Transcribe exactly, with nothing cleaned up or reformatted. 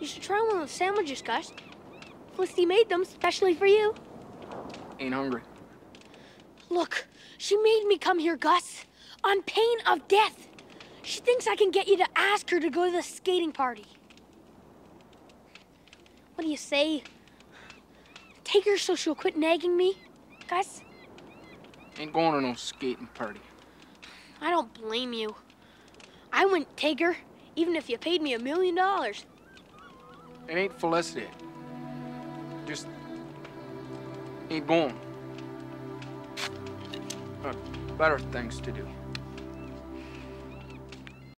You should try one of the sandwiches, Gus. Felicity made them specially for you. Ain't hungry. Look, she made me come here, Gus, on pain of death. She thinks I can get you to ask her to go to the skating party. What do you say? Take her so she'll quit nagging me, Gus? Ain't going to no skating party. I don't blame you. I wouldn't take her, even if you paid me a million dollars. It ain't Felicity. Just ain't going. Got better things to do.